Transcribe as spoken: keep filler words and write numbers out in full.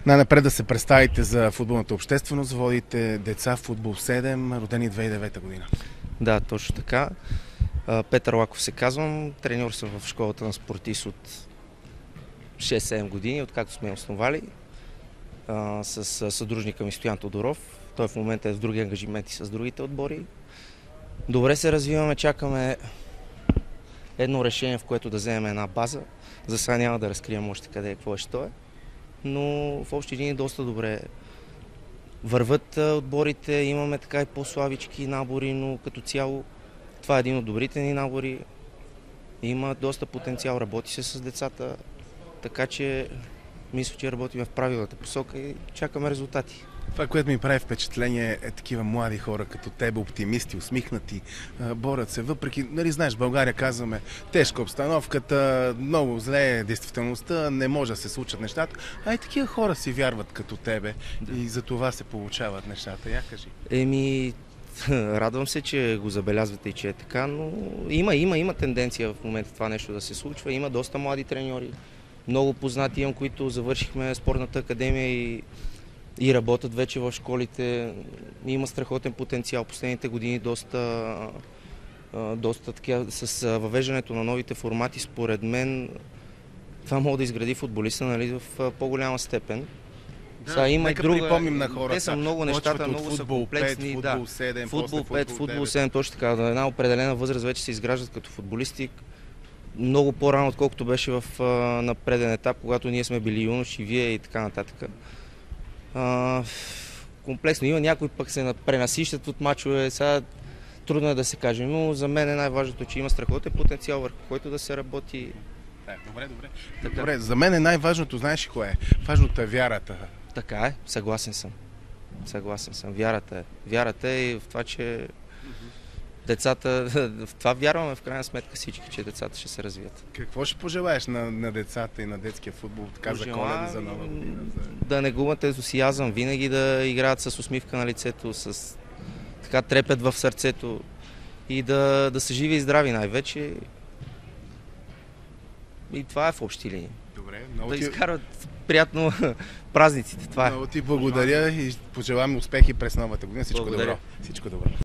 Най-напред да се представите за футболната общественост. Водите деца в Футбол седем, родени две хиляди и девета година. Да, точно така. Петър Лаков се казвам. Треньор съм в школата на Спортис от шест-седем години, откакто сме основали. С съдружника ми Стоян Тодоров. Той в момента е в други ангажименти с другите отбори. Добре се развиваме, чакаме едно решение, в което да вземем една база. За сега няма да разкрием още къде е, какво е, що е. Но в общи линии доста добре върват отборите, имаме така и по-слабички набори, но като цяло това е един от добрите ни набори. Има доста потенциал, работи се с децата, така че мисля, че работим в правилната посока и чакаме резултати. Това, което ми прави впечатление, е такива млади хора като тебе, оптимисти, усмихнати, борят се. Въпреки, нали знаеш, в България казваме тежка обстановката, много зле е действителността, не може да се случат нещата, а и такива хора си вярват като тебе да. И за това се получават нещата. Я кажи. Еми, радвам се, че го забелязвате и че е така, но има, има, има тенденция в момента това нещо да се случва. Има доста млади треньори, много познати имам, които завършихме спортната академия и и работят вече в школите. Има страхотен потенциал. Последните години доста, доста такива, с въвеждането на новите формати, според мен, това може да изгради футболиста, нали, в по-голяма степен. Да, Сега има нека друга... припомним на хората. Те са много нещата, много са комплексни. Футбол пет, футбол седем, футбол пет, футбол седем, точно така. На една определена възраст вече се изграждат като футболисти. Много по-рано, отколкото беше в на преден етап, когато ние сме били юноши, вие и така нататък. Uh, комплексно. Има някои пък се пренасищат от мачове, сега трудно е да се каже, но за мен е най-важното, че има страхотен потенциал, върху който да се работи. Да, добре, добре. Така. Добре, за мен е най-важното, знаеш ли кое е? Важното е вярата. Така е, съгласен съм. Съгласен съм. Вярата е. Вярата е и в това, че децата, в това вярваме в крайна сметка всички, че децата ще се развият. Какво ще пожелаеш на, на децата и на детския футбол, така за Коледа, за Нова година? За... Да не губят ентусиазъм, винаги да играят с усмивка на лицето, с така трепет в сърцето и да, да са живи и здрави най-вече. И това е в общи линии. Добре, много да ти... изкарват приятно празниците. Това е. Много ти благодаря и пожелавам успехи през новата година. Всичко Благодаря. добро. Всичко добро.